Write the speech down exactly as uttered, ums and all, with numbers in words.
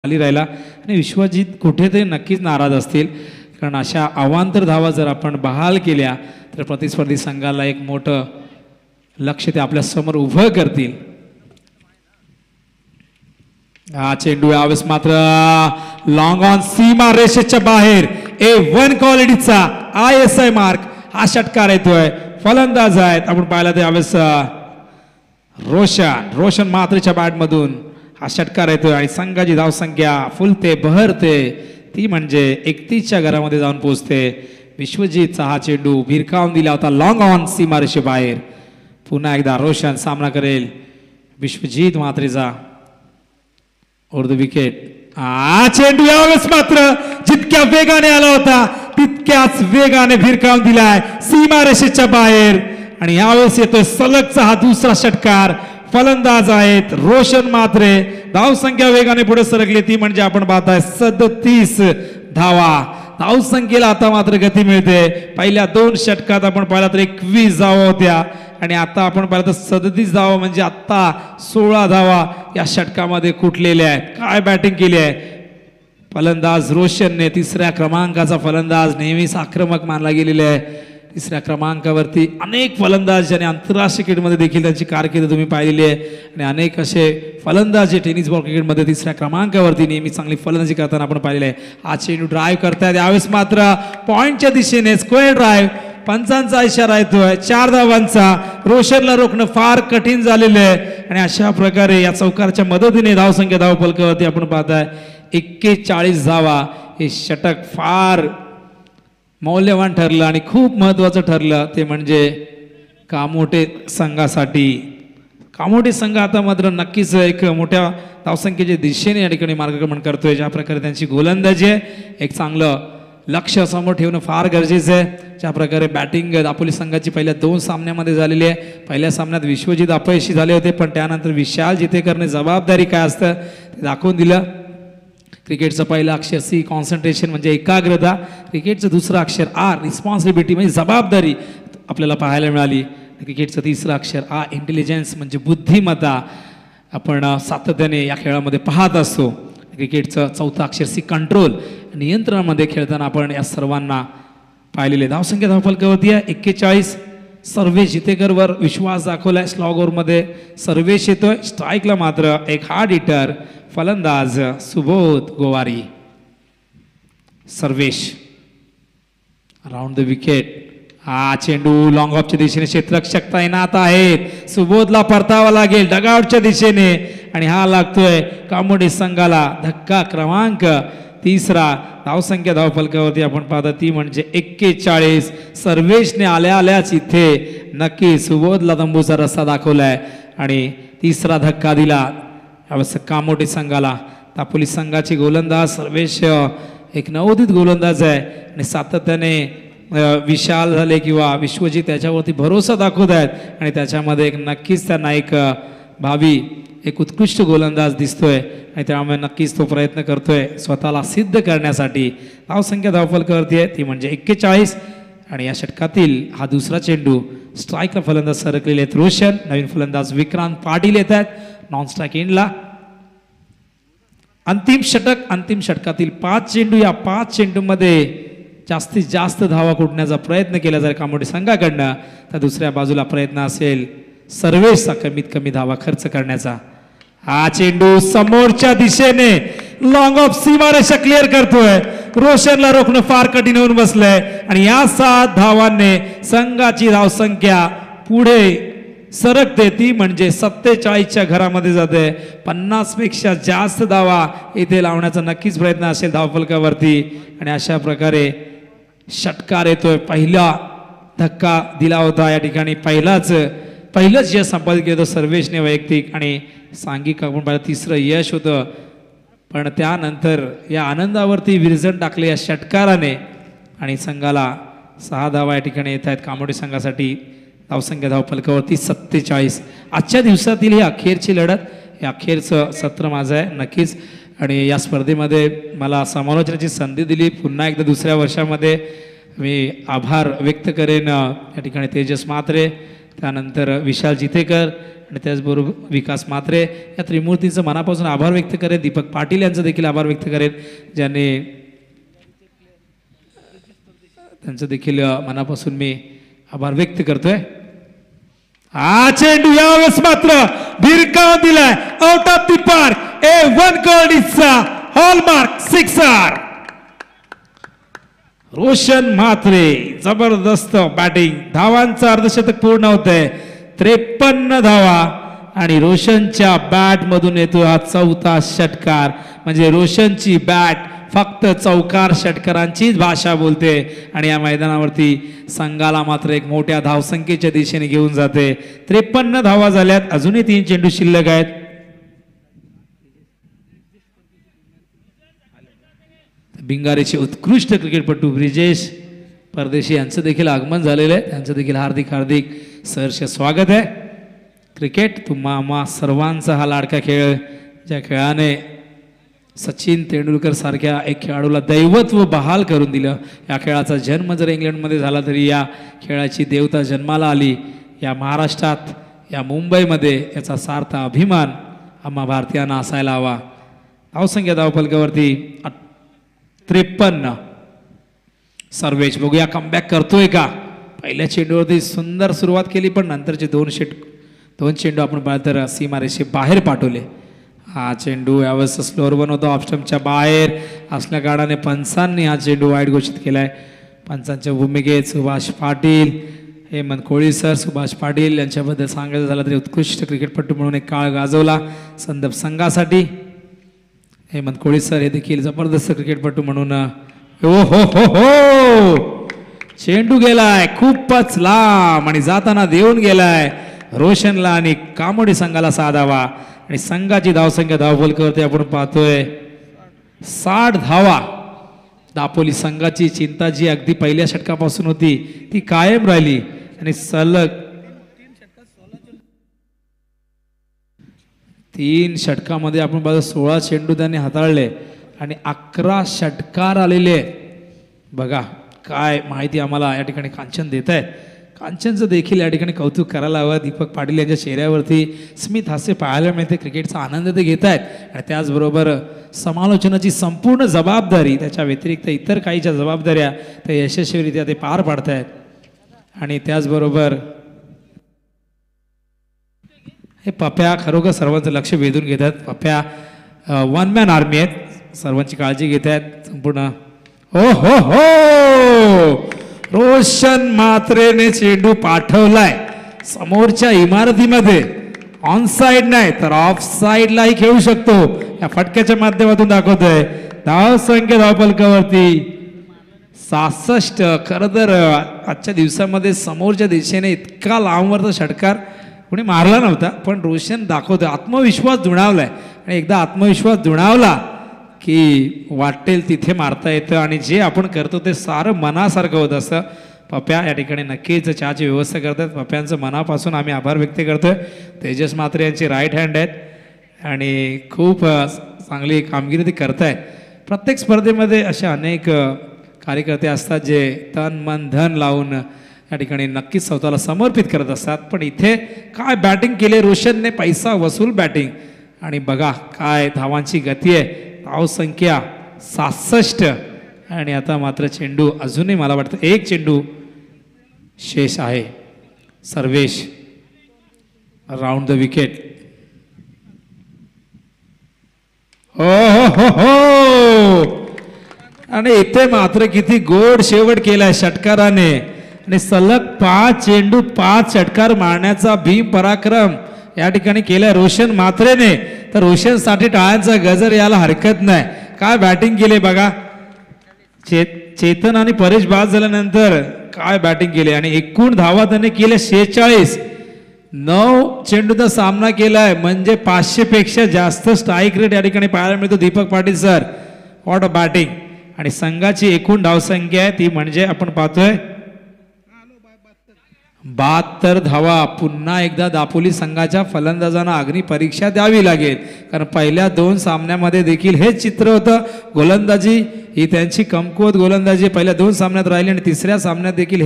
खाली राहिला आणि विश्वजित कुठेतरी नक्कीच नाराज असतील, कारण अशा अवांतर धावा जर आपण बहाल केल्या तर प्रतिस्पर्धी संघाला एक मोठं लक्ष ते आपल्या समोर उभं करतील. हा चेंडू यावेळेस मात्र लॉंग ऑन सीमा रेषेच्या बाहेर ए वन क्वालिटीचा आय एस आय मार्क. हा षटकार येतोय, फलंदाज आहेत आपण पाहिला ते यावेळेस रोशन रोशन मात्रेच्या बॅट मधून हा षटकार येतोय आणि संघाची धावसंख्या फुलते बहरते, ती म्हणजे एकतीसच्या घरामध्ये जाऊन पोहोचते. विश्वजितचा हा चेंडू भिरकावून दिला होता लॉंग ऑन सीमारेषे बाहेर. पुन्हा एकदा रोशन सामना करेल विश्वजित मात्रेचा ओव्हर द विकेट. हा चेंडू यावेळेस मात्र जितक्या वेगाने आला होता तितक्याच वेगाने भिरकावून दिलाय सीमारेषेच्या बाहेर आणि यावेळेस येतोय सलगचा हा दुसरा षटकार. फलंदाज आहेत रोशन मात्रे. धावसंख्या वेगाने पुढे सरकली, ती म्हणजे आपण पाहताय सदतीस धावा. धावसंख्येला आता मात्र गती मिळते. पहिल्या दोन षटकात आपण पाहिला तर एकवीस धावा होत्या आणि आता आपण पाहिलं तर सदतीस धावा, म्हणजे आता सोळा धावा या षटकामध्ये कुठलेल्या आहेत. काय बॅटिंग केली आहे फलंदाज रोशनने. तिसऱ्या क्रमांकाचा फलंदाज नेहमीच आक्रमक मानला गेलेला आहे. तिसऱ्या क्रमांकावरती अनेक फलंदाज ज्याने आंतरराष्ट्रीय क्रिकेटमध्ये देखील त्यांची कारकीर्द तुम्ही पाहिलेली आहे आणि अनेक असे फलंदाज जे टेनिस बॉल क्रिकेटमध्ये तिसऱ्या क्रमांकावरती नेहमी चांगली फलंदाजी करताना आपण पाहिलेले आहे. हा चेंडू ड्राईव्ह करतायत, यावेळेस मात्र पॉइंटच्या दिशेने स्क्वेअर ड्राईव्ह. पंचांचा इशारा येतोय, चार धावांचा. रोशनला रोखणं फार कठीण झालेलं आहे आणि अशा प्रकारे या चौकारच्या मदतीने धावसंख्या धावफलकावरती आपण पाहताय एक्केचाळीस धावा. हे षटक फार मौल्यवान ठरलं आणि खूप महत्त्वाचं ठरलं, ते म्हणजे कामोठे संघासाठी. कामोठे संघ आता मात्र नक्कीच एक मोठ्या धावसंख्येच्या दिशेने या ठिकाणी मार्गक्रमण करतोय. ज्या प्रकारे त्यांची गोलंदाजी आहे, एक चांगलं लक्ष समोर ठेवणं फार गरजेचं आहे. ज्या प्रकारे बॅटिंग दापोली संघाची पहिल्या दोन सामन्यामध्ये झालेली आहे. पहिल्या सामन्यात विश्वजित अपयशी झाले होते, पण त्यानंतर विशाल जितेकरने जबाबदारी काय असतं ते दाखवून दिलं. क्रिकेटचं पहिलं अक्षर सी कॉन्सन्ट्रेशन म्हणजे एकाग्रता, क्रिकेटचं दुसरं अक्षर आर रिस्पॉन्सिबिलिटी म्हणजे जबाबदारी आपल्याला पाहायला मिळाली. क्रिकेटचं तिसरं अक्षर आ इंटेलिजन्स म्हणजे बुद्धिमत्ता आपण सातत्याने या खेळामध्ये पाहत असतो. क्रिकेटचं चौथं अक्षर सी कंट्रोल, नियंत्रणामध्ये खेळताना आपण या सर्वांना पाहिलेले. धावसंख्या धावफलकावरती आहे एक्केचाळीस. सर्वेश जितेकरवर विश्वास दाखवलाय. स्लॉग ओव्हरमध्ये सर्वेश येतोय, स्ट्राईकला मात्र एक हार्ड हिटर फलंदाज Subodh Gowari. Sarvesh round the wicket. हा चेंडू लॉंग ऑफच्या दिशेने क्षेत्ररक्षक तैनात आहेत. सुबोधला परतावा लागेल डगआउटच्या दिशेने आणि हा लागतोय कामोडे संघाला धक्का क्रमांक तिसरा. धावसंख्या धावफलकावरती आपण पाहता ती म्हणजे एक्केचाळीस. सर्वेशने आल्या आल्याच इथे नक्की सुबोधला तंबूचा रस्ता दाखवलाय आणि तिसरा धक्का दिला यावेळेस कामोठे संघाला. दापोली संघाची गोलंदाज सर्वेश एक नवोदित गोलंदाज आहे आणि सातत्याने विशाल झाले किंवा विश्वजित त्याच्यावरती भरोसा दाखवत आहेत आणि त्याच्यामध्ये एक नक्कीच त्यांना एक भावी एक उत्कृष्ट गोलंदाज दिसतोय आणि त्यामुळे नक्कीच तो प्रयत्न करतोय स्वतःला सिद्ध करण्यासाठी. धावसंख्या धावफलकावरती आहे ती म्हणजे एक्केचाळीस आणि या षटकातील हा दुसरा चेंडू. स्ट्राईकला फलंदाज सरकलेले आहेत रोशन. नवीन फलंदाज विक्रांत पाटील येत आहेत नॉन स्ट्राईक एंडला. अंतिम षटक. अंतिम षटकातील पाच चेंडू, या पाच चेंडूमध्ये जास्तीत जास्त धावा कुटण्याचा प्रयत्न केला जाईल कामोठे संघाकडनं, तर दुसऱ्या बाजूला प्रयत्न असेल सर्वेशचा कमीत कमी धावा खर्च करण्याचा. हा चेंडू समोरच्या दिशेने लॉंग ऑफ सीमारेषा क्लिअर करतोय. रोशनला रोखणं फार कठीण होऊन बसलंय आणि या सात धावांनी संघाची धावसंख्या पुढे सरकते, ती म्हणजे सत्तेचाळीसच्या घरामध्ये जाते. पन्नास पेक्षा जास्त धावा इथे लावण्याचा नक्कीच प्रयत्न असेल धावफलकावरती आणि अशा प्रकारे षटकार येतोय. पहिला धक्का दिला होता या ठिकाणी, पहिलाच पहिलंच यश संपादित केलं होतं सर्वेशने वैयक्तिक आणि सांघिक आपण पाहिलं तिसरं यश होतं. पण त्यानंतर या आनंदावरती विरजण टाकले या षटकाराने आणि संघाला सहा धावा या ठिकाणी येत आहेत कामोठे संघासाठी. धावसंख्या धावफलकावरती सत्तेचाळीस. आजच्या दिवसातील ही अखेरची लढत, हे अखेरचं सत्र माझं आहे नक्कीच आणि या स्पर्धेमध्ये मला समालोचनाची संधी दिली. पुन्हा एकदा दुसऱ्या वर्षामध्ये मी आभार व्यक्त करेन या ठिकाणी तेजस मात्रे, त्यानंतर विशाल जितेकर आणि त्याचबरोबर विकास मात्रे या त्रिमूर्तींचं मनापासून आभार व्यक्त करेन. दीपक पाटील यांचं देखील आभार व्यक्त करेन ज्यांनी त्यांचं देखील मनापासून मी आभार व्यक्त करतोय. हा चेंडू यावेळेस मात्र भिरकाव दिलाय out of the park. A one कॉल इजचा हॉलमार्क सिक्सर. रोशन म्हात्रे जबरदस्त बॅटिंग. धावांचं अर्धशतक पूर्ण होतंय. त्रेपन्न धावा आणि रोशनच्या बॅट मधून येतो हा चौथा षटकार. म्हणजे रोशनची बॅट फक्त चौकार षटकारांचीच भाषा बोलते आणि या मैदानावरती संघाला मात्र एक मोठ्या धावसंख्येच्या दिशेने घेऊन जाते. त्रेपन्न धावा झाल्यात. अजूनही तीन चेंडू शिल्लक आहेत. भिंगारीचे उत्कृष्ट क्रिकेटपटू ब्रिजेश परदेशी यांचं देखील आगमन झालेलं आहे. त्यांचं देखील हार्दिक हार्दिक सहर्ष स्वागत आहे. क्रिकेट तुम्हा आम्हा सर्वांचा हा लाडका खेळ, ज्या खेळाने सचिन तेंडुलकर सारख्या एक खेळाडूला दैवत्व बहाल करून दिलं. या खेळाचा जन्म जर इंग्लंडमध्ये झाला तरी या खेळाची देवता जन्माला आली या महाराष्ट्रात, या मुंबईमध्ये. याचा सार्थ अभिमान आम्हा भारतीयांना असायला हवा. धावसंख्या धावफलकावरती त्रेपन्न. सर्वेश बघूया कमबॅक करतोय का. पहिल्या चेंडूवरती सुंदर सुरुवात केली पण नंतरचे दोन शेट दोन चेंडू आपण पाहिलं तर सीमारेषे बाहेर पाठवले. हा चेंडू यावेळेस स्लोअर वन होतो ऑफस्टम्पच्या बाहेर असल्या कारणाने पंचांनी हा चेंडू वाईट घोषित केलाय. पंचांच्या भूमिकेत सुभाष पाटील, हेमंत कोळी सर, सुभाष पाटील यांच्याबद्दल सांगायचं झालं तरी उत्कृष्ट क्रिकेटपटू म्हणून एक काळ गाजवला संदर्भ संघासाठी. हेमंत कोळी सर हे देखील जबरदस्त क्रिकेटपटू म्हणून. ओ हो हो हो चेंडू गेलाय खूपच लांब आणि जाताना देऊन गेलाय रोशनला आणि कामोडी संघाला साधावा. आणि संघाची धावसंख्या धावफलकावरती आपण पाहतोय साठ धावा. दापोली संघाची चिंता जी अगदी पहिल्या षटकापासून होती ती कायम राहिली आणि सलग तीन षटकामध्ये आपण पाहतो सोळा चेंडू त्यांनी हाताळले आणि अकरा षटकार आलेले. बघा काय माहिती आम्हाला या ठिकाणी कांचन देत आहेत. कांचनचं देखील या ठिकाणी कौतुक करायला हवं. दीपक पाटील यांच्या चेहऱ्यावरती स्मित हास्य पाहायला मिळते. क्रिकेटचा आनंद ते घेत आहेत आणि त्याचबरोबर समालोचनाची संपूर्ण जबाबदारी त्याच्या व्यतिरिक्त इतर काहीच्या जबाबदाऱ्या ते यशस्वीरित्या ते पार पाडत आहेत. आणि त्याचबरोबर हे पप्या खरोखर सर्वांचं लक्ष वेधून घेत आहेत. पप्या वन मॅन आर्मी आहेत, सर्वांची काळजी घेत आहेत संपूर्ण. हो हो हो रोशन म्हात्रेने चेंडू पाठवलाय समोरच्या इमारतीमध्ये. ऑन साइड नाही तर ऑफ साइडलाही खेळू शकतो. या फटक्याच्या माध्यमातून दाखवतोय. धाव संख्या धावफलकावरती सहासष्ट. खरं तर आजच्या दिवसामध्ये समोरच्या दिशेने इतका लांबवरचा षटकार कोणी मारला नव्हता पण रोशन दाखवतोय. आत्मविश्वास जुळवलाय आणि एकदा आत्मविश्वास जुळवला की वाटेल तिथे मारता येतं आणि जे आपण करतो ते सारं मनासारखं होत असतं. पप्या या ठिकाणी नक्कीच चहाची व्यवस्था करतात. पप्यांचं मनापासून आम्ही आभार व्यक्त करतोय. तेजस म्हात्रे यांचे राईट हँड आहेत आणि खूप चांगली कामगिरी ते करतायत. प्रत्येक स्पर्धेमध्ये असे अनेक कार्यकर्ते असतात जे तन मन धन लावून या ठिकाणी नक्कीच स्वतःला समर्पित करत असतात. पण इथे काय बॅटिंग केली रोशनने, पैसा वसूल बॅटिंग. आणि बघा काय धावांची गती आहे. धावसंख्या सहासष्ट आणि आता मात्र चेंडू अजूनही मला वाटतं एक चेंडू शेष आहे. Sarvesh round the wicket. हो हो हो हो आणि इथे मात्र किती गोड शेवट केलाय षटकाराने आणि सलग पाच चेंडू पाच षटकार मारण्याचा भीम पराक्रम या ठिकाणी केलाय रोशन म्हात्रेने. तर रोशनसाठी टाळ्यांचा गजर यायला हरकत नाही. काय बॅटिंग केली बघा. चे चेतन आणि परेश बाद झाल्यानंतर काय बॅटिंग केली आणि एकूण धावा त्याने केल्या शेहेचाळीस. नऊ चेंडूचा सामना केलाय म्हणजे पाचशे पेक्षा जास्त स्ट्राईक रेट या ठिकाणी पाहायला मिळतो. Deepak Patil sir what a batting. आणि संघाची एकूण धावसंख्या आहे ती म्हणजे आपण पाहतोय बहात्तर धावा. पुन्हा एकदा दापोली संघाच्या फलंदाजांना अग्नी परीक्षा द्यावी लागेल कारण पहिल्या दोन सामन्यामध्ये देखील हेच चित्र होतं. गोलंदाजी ही त्यांची कमकुवत गोलंदाजी पहिल्या दोन सामन्यात राहिली आणि तिसऱ्या सामन्यात देखील